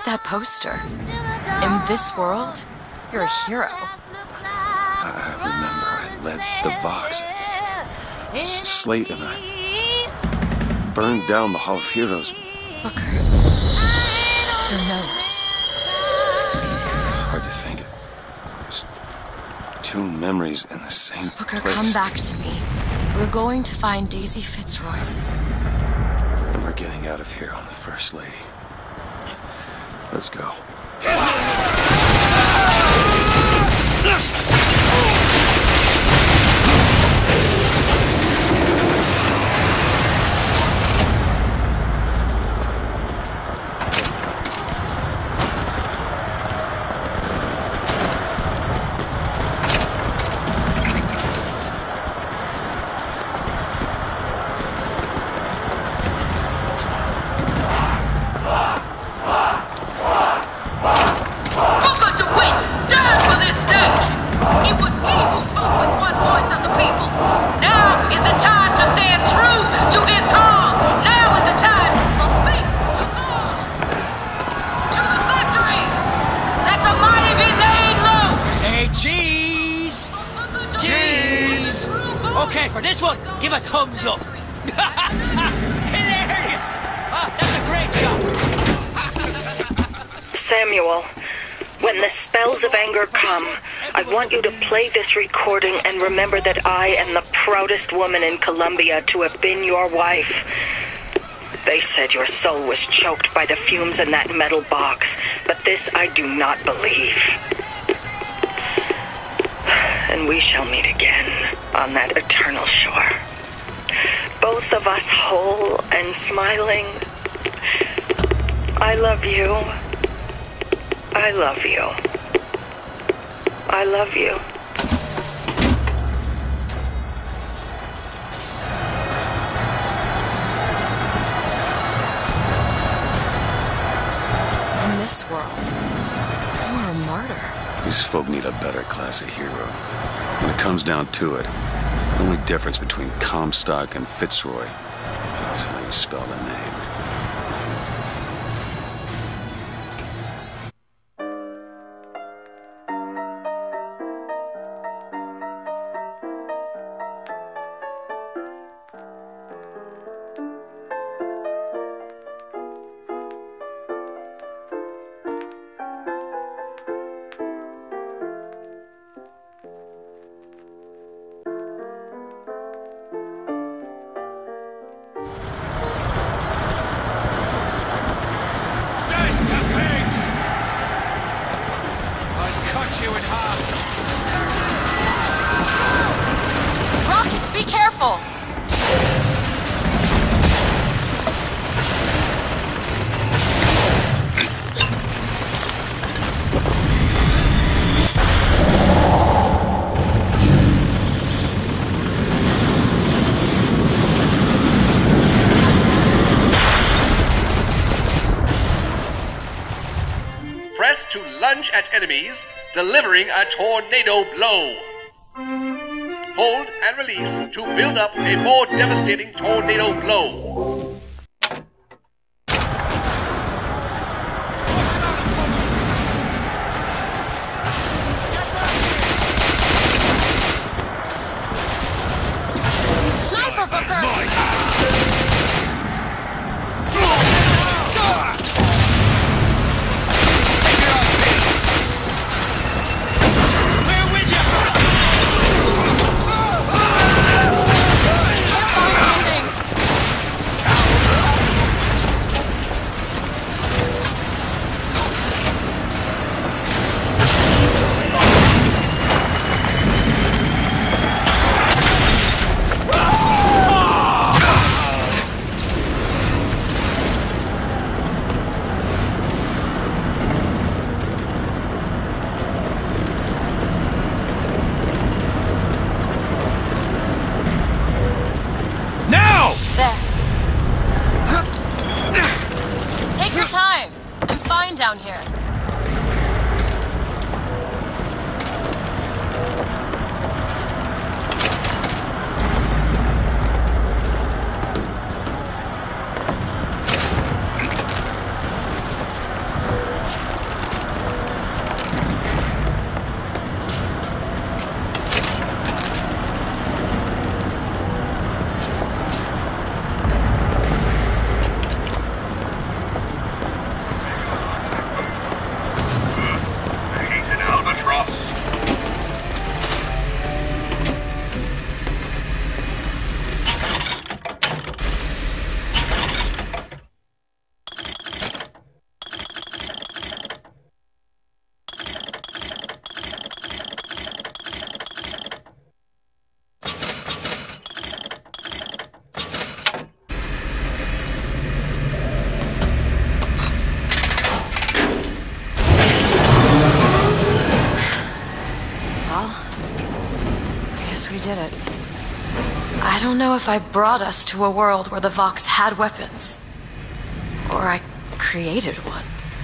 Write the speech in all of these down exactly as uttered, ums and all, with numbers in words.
that poster. In this world, you're a hero. I remember I led the Vox. S Slate and I burned down the Hall of Heroes. Booker. Your nose. Hard to think. Just two memories in the same Booker, place. come back to me. We're going to find Daisy Fitzroy. And we're getting out of here on the First Lady. Let's go. Okay, for this one, give a thumbs up. Hilarious! Ah, that's a great shot. Samuel, when the spells of anger come, I want you to play this recording and remember that I am the proudest woman in Columbia to have been your wife. They said your soul was choked by the fumes in that metal box, but this I do not believe. And we shall meet again on that eternal shore. Both of us whole and smiling. I love you. I love you. I love you. In this world, you're a martyr. These folk need a better class of hero. When it comes down to it, the only difference between Comstock and Fitzroy is how you spell the name. You in half. Rockets, be careful! Press to lunge at enemies, delivering a tornado blow. Hold and release to build up a more devastating tornado blow. Sniper, Booker! did it. I don't know if I brought us to a world where the Vox had weapons, or I created one.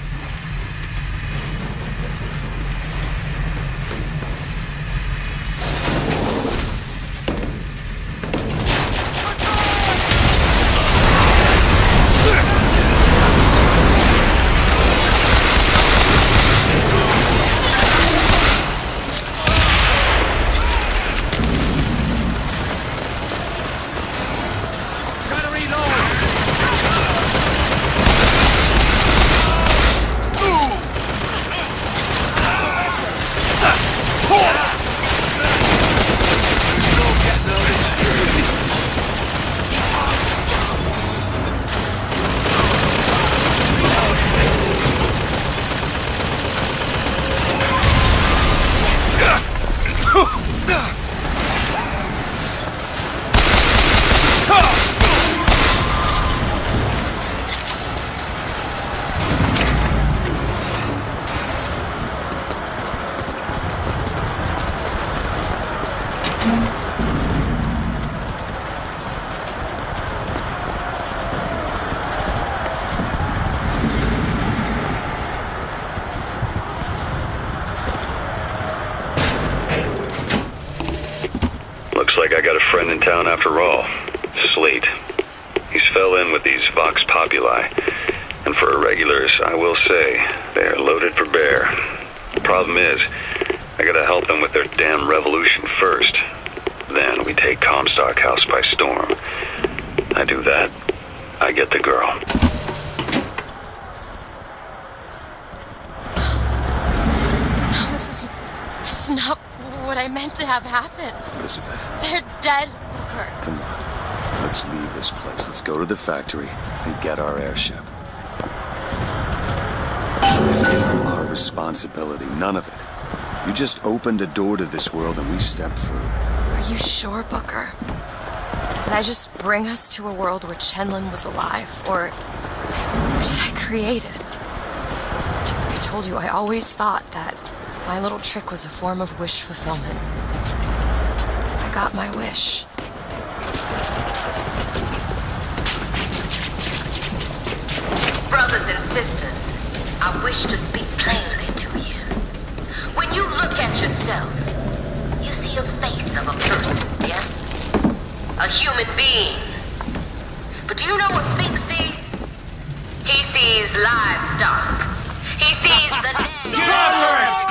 Looks like I got a friend in town after all. Slate. He's fell in with these Vox Populi. And for irregulars, I will say, they are loaded for bear. Problem is, I gotta help them with their damn revolution first. Then we take Comstock House by storm. I do that, I get the girl. No, this is... This is not what I meant to have happen. Elizabeth. They're dead, Booker. Come on. Let's leave this place. Let's go to the factory and get our airship. This isn't our responsibility. None of it. You just opened a door to this world and we stepped through. Are you sure, Booker? Did I just bring us to a world where Chenlin was alive? Or... or did I create it? I told you I always thought that my little trick was a form of wish fulfillment. I got my wish. Brothers and sisters, I wish to speak plainly to you. When you look at yourself, you see a face of a person, yes? A human being. But do you know what Fink sees? He sees livestock. He sees the dead. Get after it!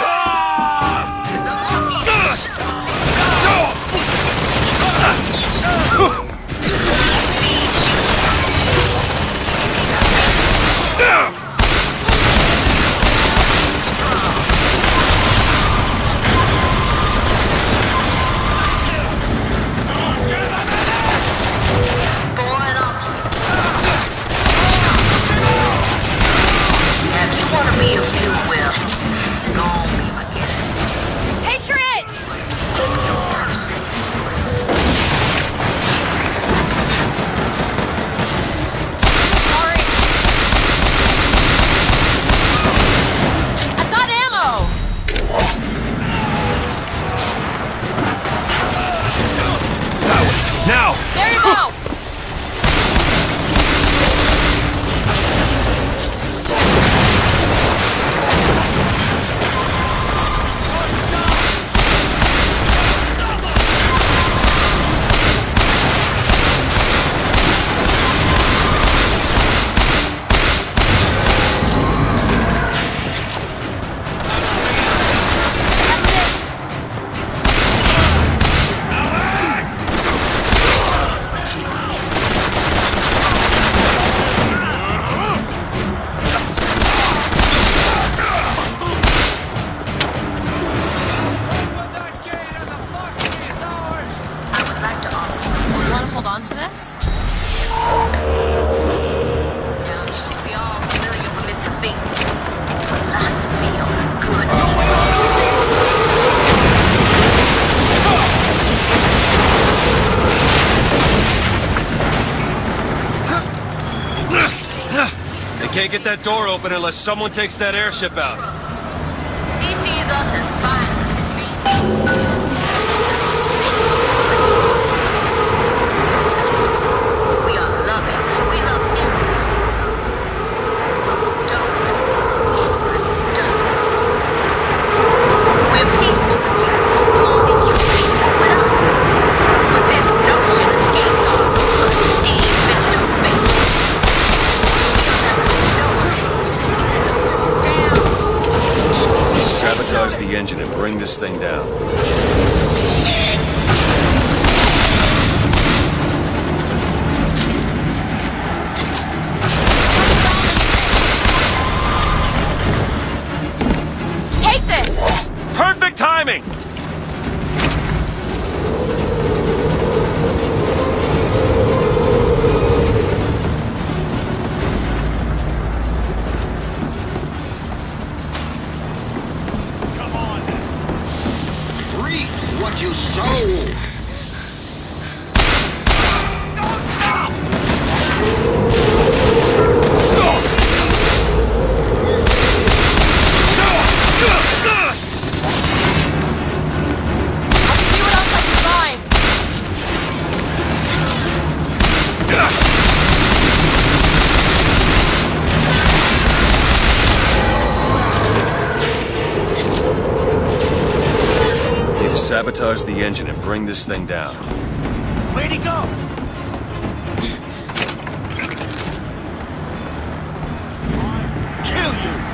To this? They can't get that door open unless someone takes that airship out. He sees us as fine. Sabotage the engine and bring this thing down. Take this! Perfect timing! What you sow! Don't stop! I'll see what else I can find. Need to sabotage the engine and bring this thing down. Where'd he go? Kill you!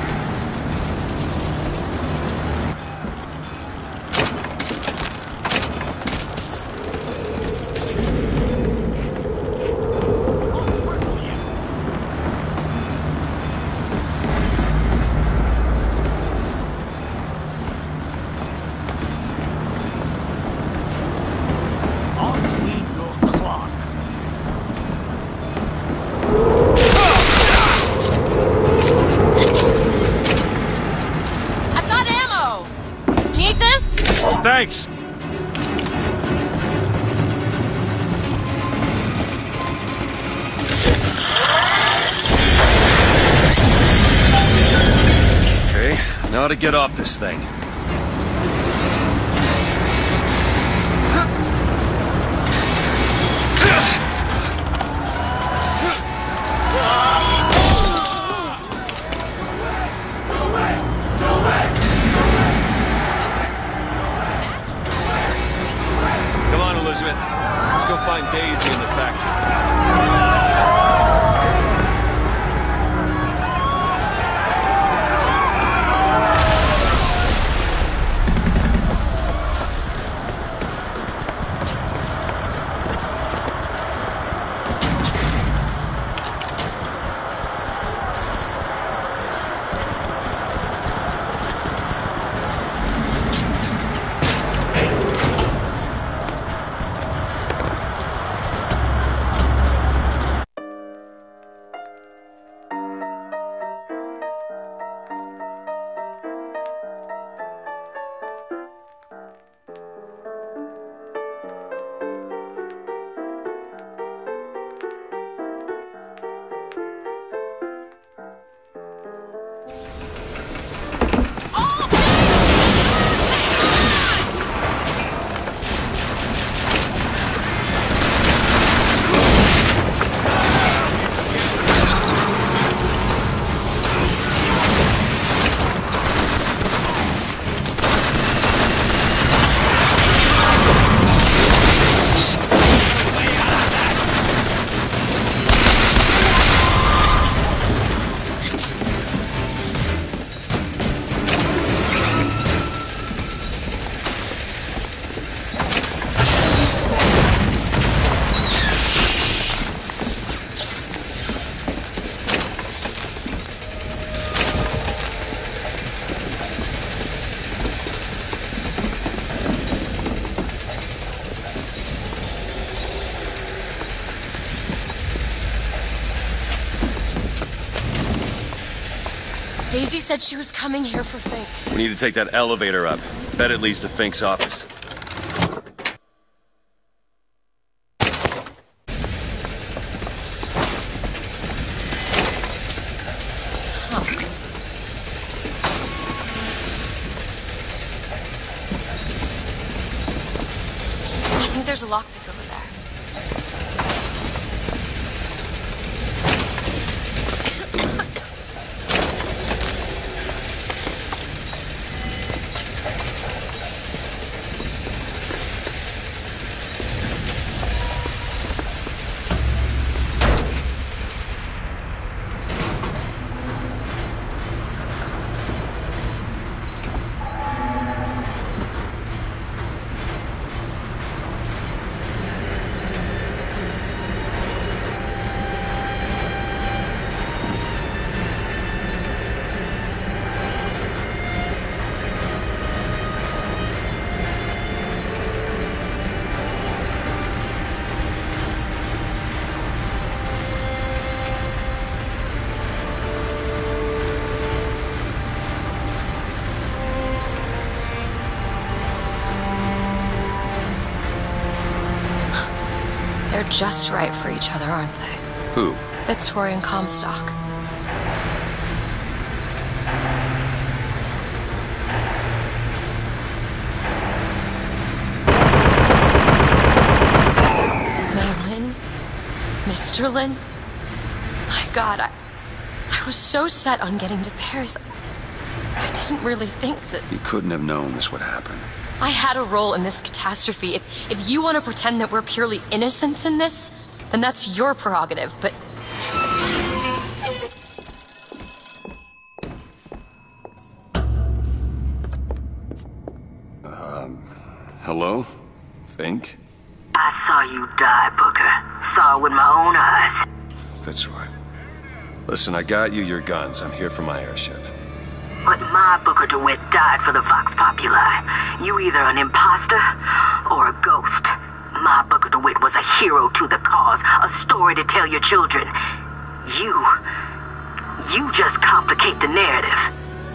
I'll clean your clock. I've got ammo! Need this? Thanks! Okay, now to get off this thing. Come on, Elizabeth. Let's go find Daisy in the factory. Daisy said she was coming here for Fink. We need to take that elevator up. Bet it leads to Fink's office. I think there's a lockpick over there. They're just right for each other, aren't they? Who? Fitzroy and Comstock. Madeline? Mister Lin? My God, I... I was so set on getting to Paris. I, I didn't really think that... You couldn't have known this would happen. I had a role in this catastrophe. If, if you want to pretend that we're purely innocents in this, then that's your prerogative, but... Um, hello? Fink? I saw you die, Booker. Saw it with my own eyes. Fitzroy. Listen, I got you your guns. I'm here for my airship. But my Booker DeWitt died for the Vox Populi. You either an imposter or a ghost. My Booker DeWitt was a hero to the cause, a story to tell your children. You... you just complicate the narrative.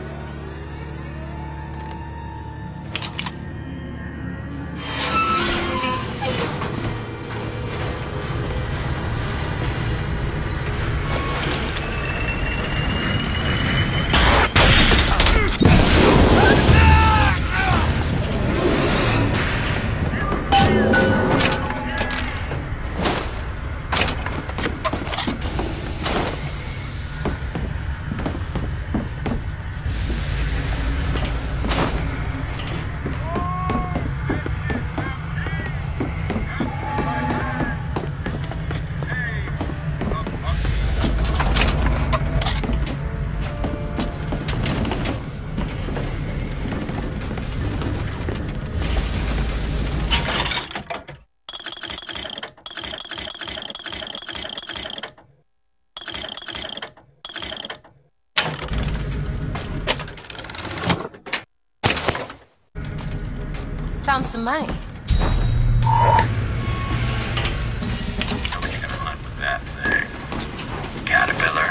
Found some money. How are you gonna run with that thing? Caterpillar.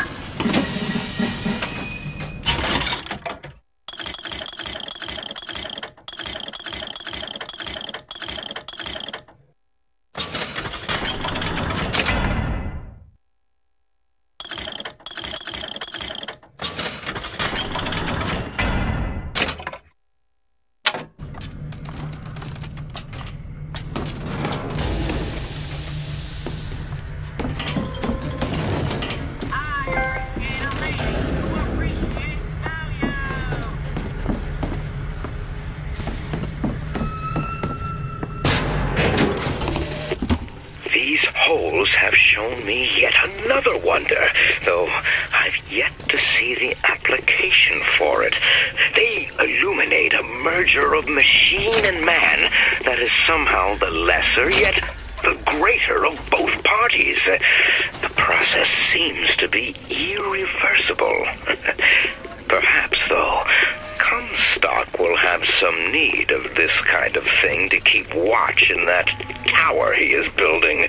These holes have shown me yet another wonder, though I've yet to see the application for it. They illuminate a merger of machine and man that is somehow the lesser, yet the greater of both parties. The process seems to be irreversible. Perhaps, though, Comstock will have some need of this kind of thing to keep watch in that tower he is building.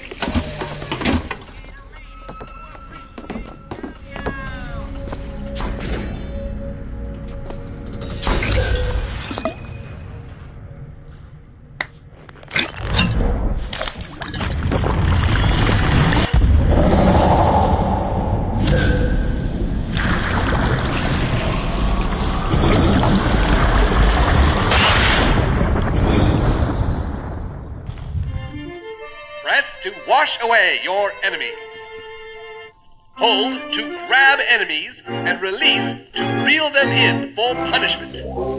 To wash away your enemies. Hold to grab enemies and release to reel them in for punishment.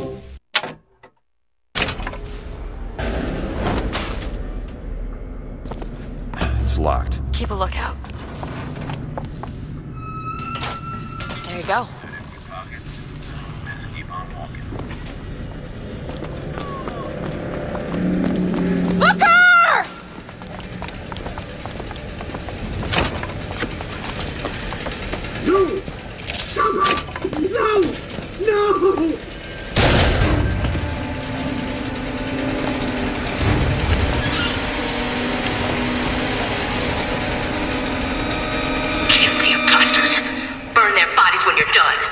It's locked. Keep a lookout. There you go. Booker! No! No! No! Kill the imposters. Burn their bodies when you're done.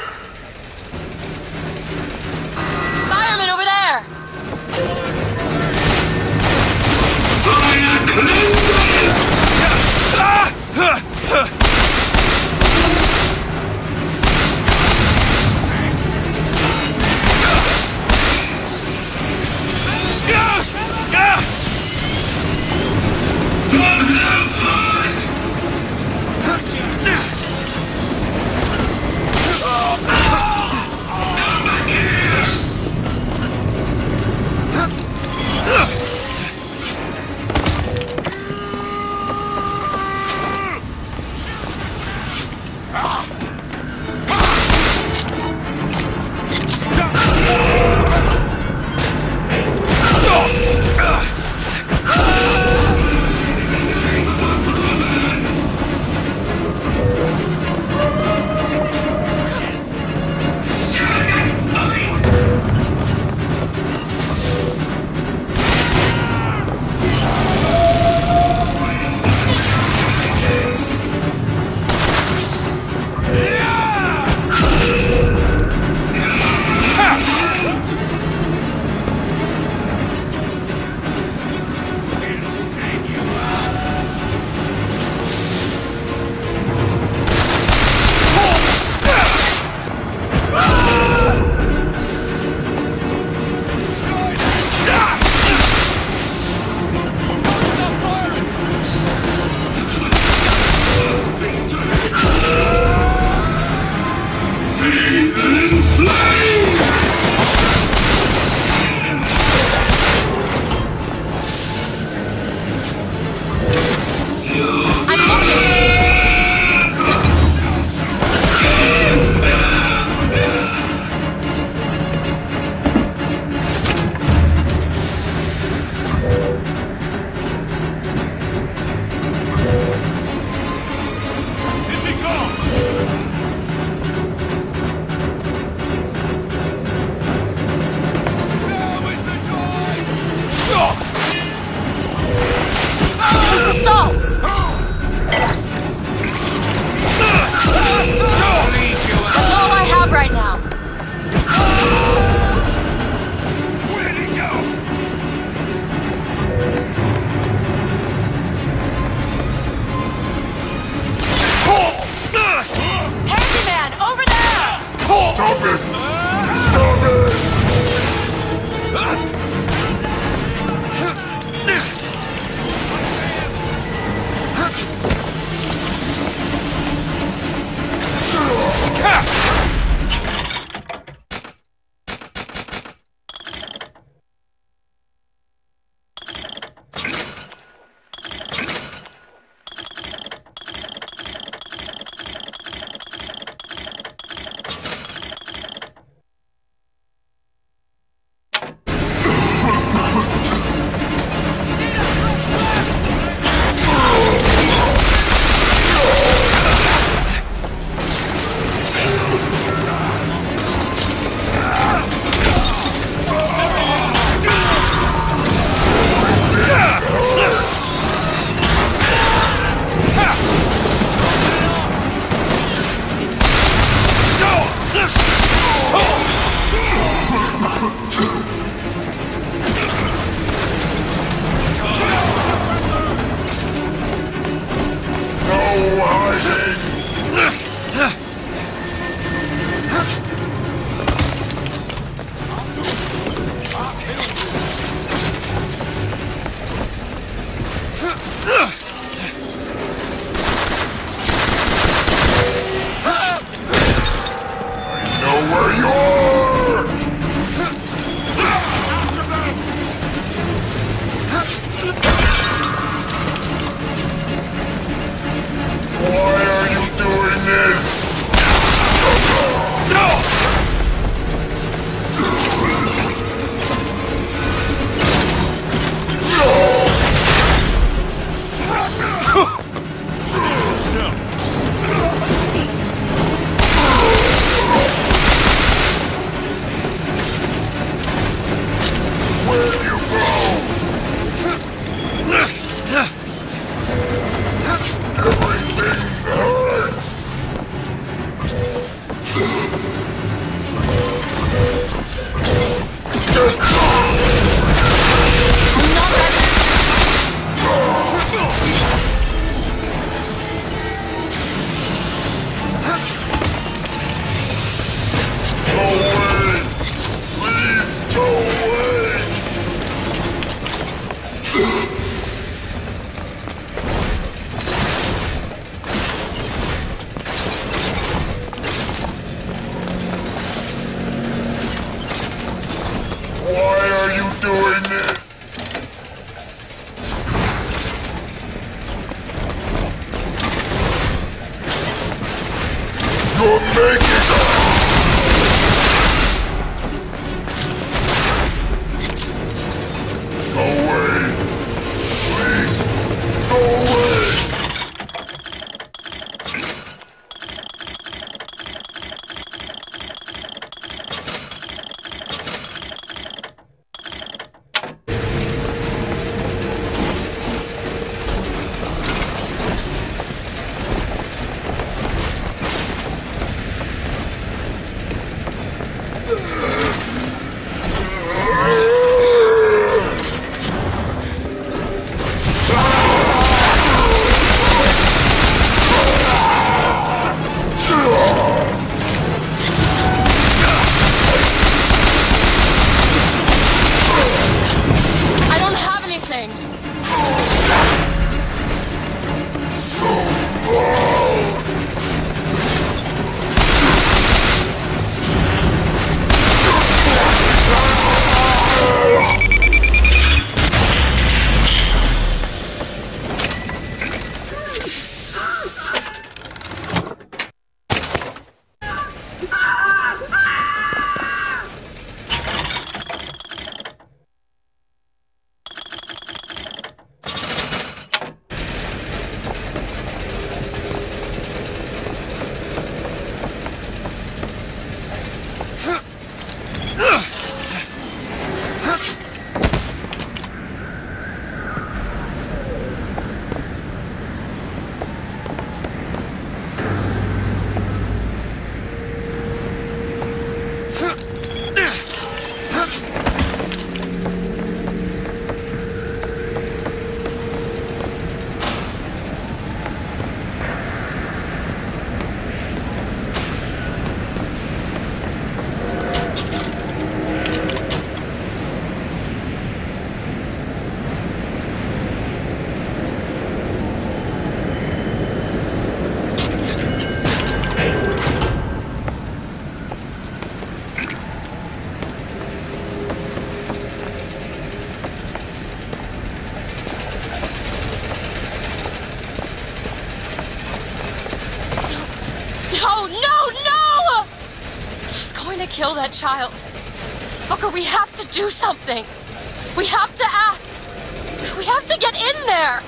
Kill that child. Booker, we have to do something. We have to act. We have to get in there.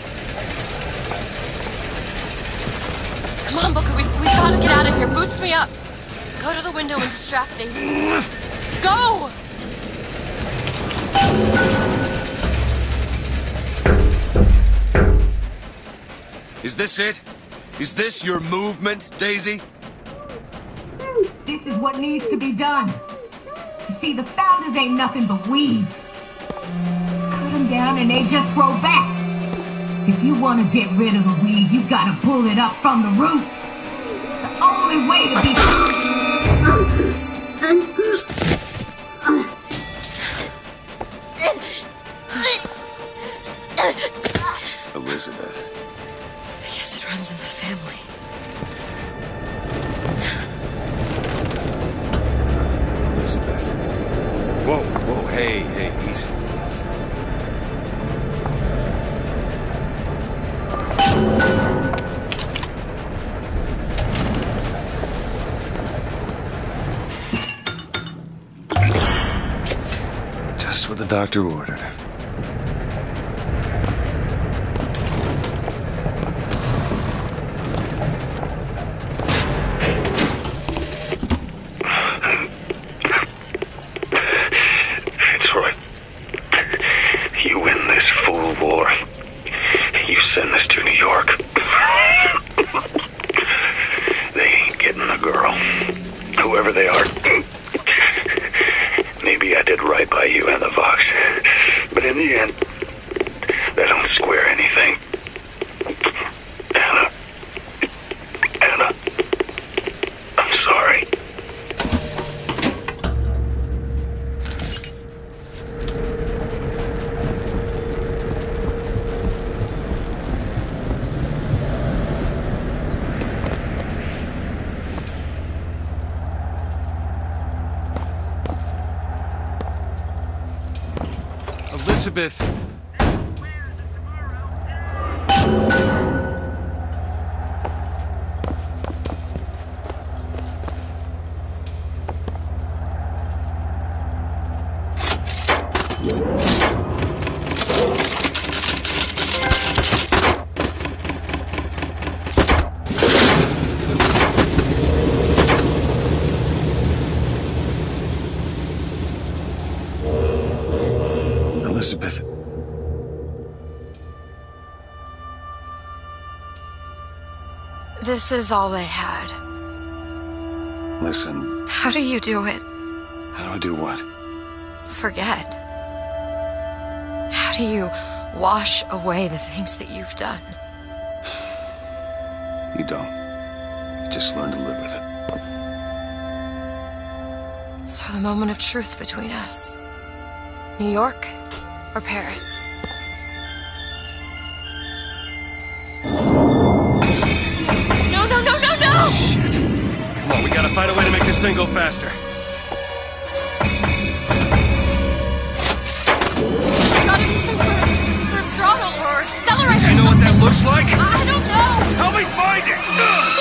Come on, Booker, we've, we've got to get out of here. Boost me up. Go to the window and distract Daisy. Go! Is this it? Is this your movement, Daisy? This is what needs to be done. See, the founders ain't nothing but weeds. Cut them down and they just grow back. If you want to get rid of a weed, you gotta pull it up from the root. It's the only way to be... Elizabeth. I guess it runs in the family. Elizabeth. Whoa, whoa, hey, hey, easy. Just what the doctor ordered. Fitzroy, you win this fool war. You send this to New York. They ain't getting the girl. Whoever they are. Maybe I did right by you and the Vox. But in the end, they don't square anything. Anna. Anna. I'm sorry. Elizabeth! Elizabeth. This is all they had. Listen. How do you do it? How do I do what? Forget. How do you wash away the things that you've done? You don't. You just learn to live with it. So the moment of truth between us. New York or Paris? No, no, no, no, no! Shit. Come on, we gotta find a way to make this thing go faster. There's gotta be some sort of, sort of throttle or accelerator. Do you know what that looks like? I don't know! Help me find it! Ugh!